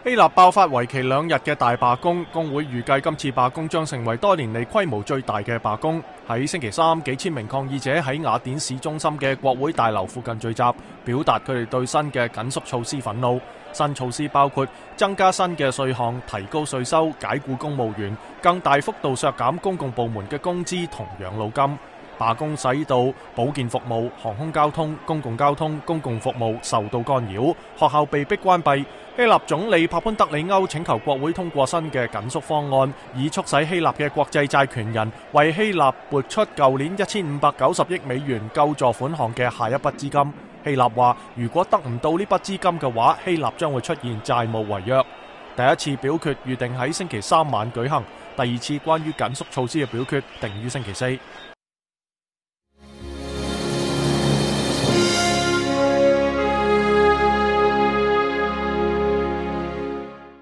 希臘爆發為期2日嘅大罷工，工會預計今次罷工將成為多年嚟規模最大嘅罷工。喺星期三，幾千名抗議者喺雅典市中心嘅國會大樓附近聚集，表達佢哋對新嘅緊縮措施憤怒。新措施包括增加新嘅稅項、提高稅收、解僱公務員、更大幅度削減公共部門嘅工資同養老金。罷工使到保健服務、航空交通、公共交通、公共服務受到干擾，學校被迫關閉。希臘總理帕潘德里歐請求國會通過新嘅緊縮方案，以促使希臘嘅國際債權人為希臘撥出舊年1590億美元救助款項嘅下一筆資金。希臘話，如果得唔到呢筆資金嘅話，希臘將會出現債務違約。第一次表決預定喺星期三晚舉行，第二次關於緊縮措施嘅表決定於星期四。